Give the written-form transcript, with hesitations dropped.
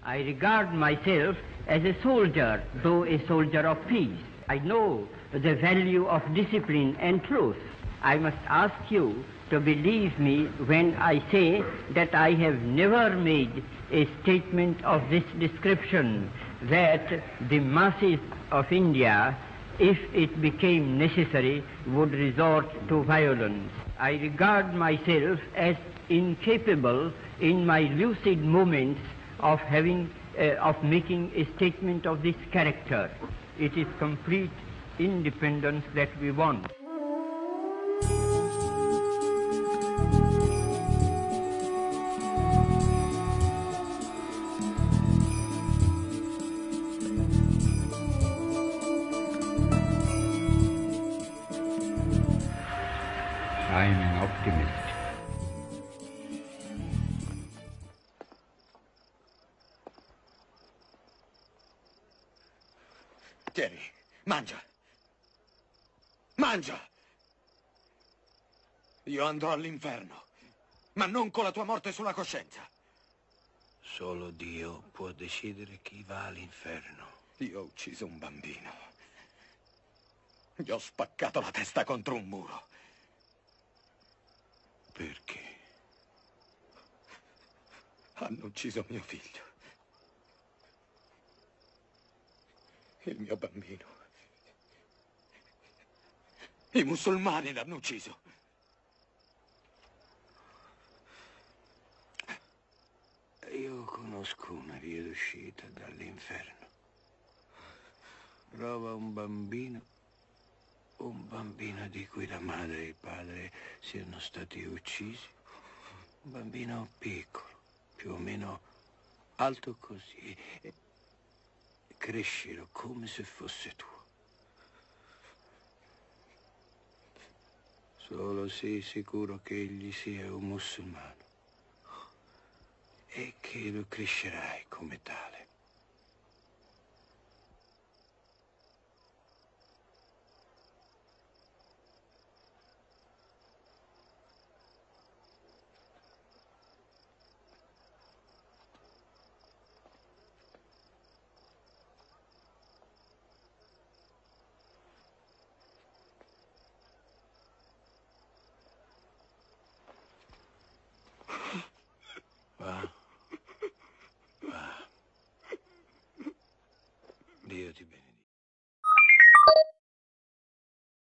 I regard myself as a soldier, though a soldier of peace. I know the value of discipline and truth. I must ask you to believe me when I say that I have never made a statement of this description, that the masses of India, if it became necessary, would resort to violence. I regard myself as incapable in my lucid moments of making a statement of this character. It is complete independence that we want. I am an optimist. Tieni, mangia. Mangia! Io andrò all'inferno, ma non con la tua morte sulla coscienza. Solo Dio può decidere chi va all'inferno. Io ho ucciso un bambino. Gli ho spaccato la testa contro un muro. Perché? Hanno ucciso mio figlio. Il mio bambino. I musulmani l'hanno ucciso. Io conosco una via d'uscita dall'inferno. Trova un bambino di cui la madre e il padre siano stati uccisi. Un bambino piccolo, più o meno alto così. E crescilo come se fosse tuo. Solo sii sicuro che egli sia un musulmano e che lo crescerai come tale. Va. Dio ti benedica.